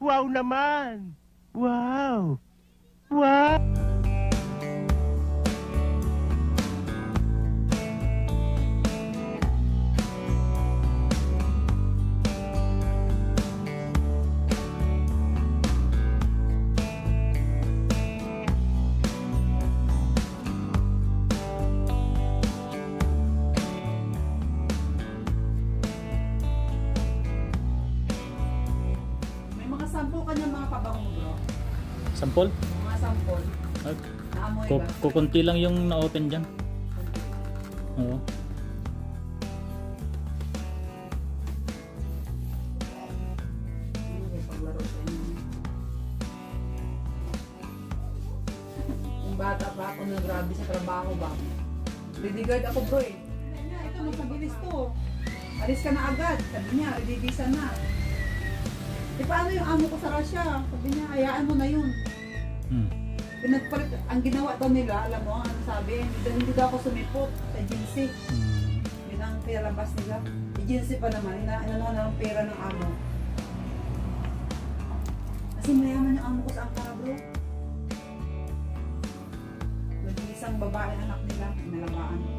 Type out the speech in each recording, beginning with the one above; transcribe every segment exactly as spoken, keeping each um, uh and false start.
Wow naman! Wow! Wow! Sample ka niya mga pabango bro. Sample? Mga sample. Okay. Kukunti lang yung na-open dyan. Oo. Yung bata pa ako na grabe sa trabaho ba? Ready guard ako bro eh. Ito magpabilis to. Alis ka na agad. Sabi niya, ready visa na. E paano yung amo ko sa Russia? Sabi niya, hayaan mo na yun. Hmm. Pinagpalit, ang ginawa daw nila, alam mo, ano sabi, hindi, hindi daw ako sumipot sa agency. Hmm. Yun ang pera bas nila. Agency pa naman, ina, inano na ang pera ng amo. Kasi mayaman yung amo ko sa Ankara bro. Mag-isang babae anak nila, nalagaan ko.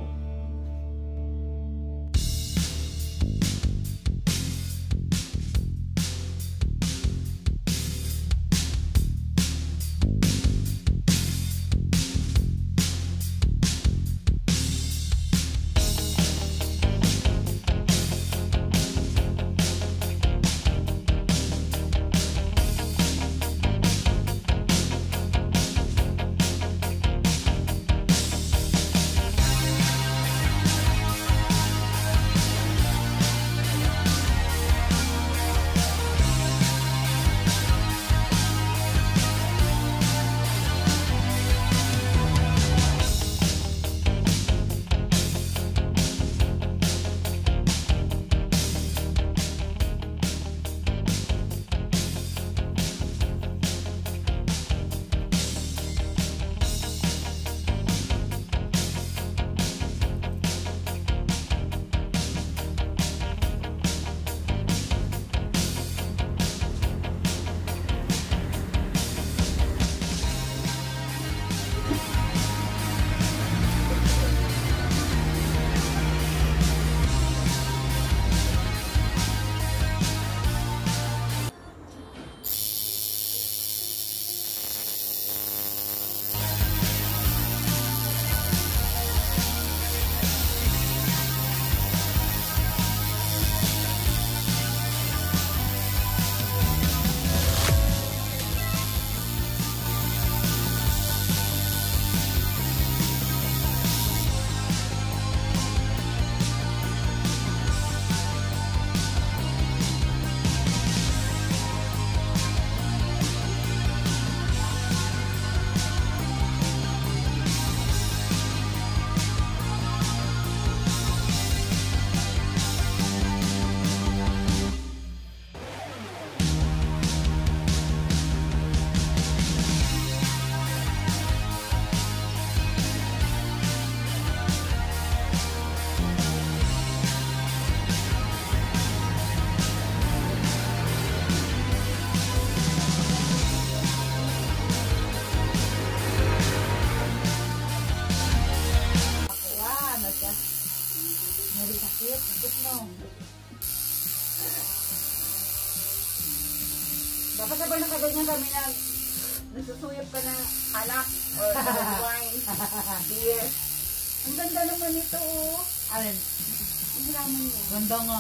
Dapat sabay na kaganyan kami na nagsusuyap ka ng alak or wine, beer. Ang ganda naman ito oh. Alin? Ang ramen mo. Ganda nga.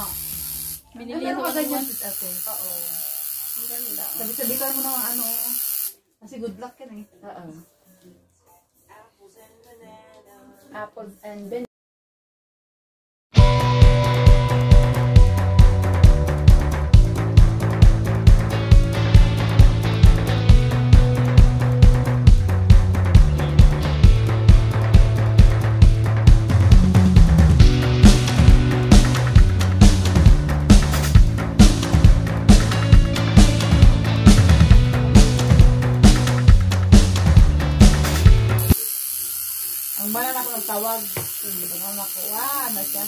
Binili ko ganyan sa ate. Oo. Ang ganda. Sabi-sabi ka mo ng ano. Kasi good luck yan eh. Oo. Apples and banana. Ang malan ako nagtawag. Hindi ko naman ako. Wow, ano siya?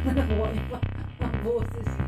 Nakuha niya pa ang boses.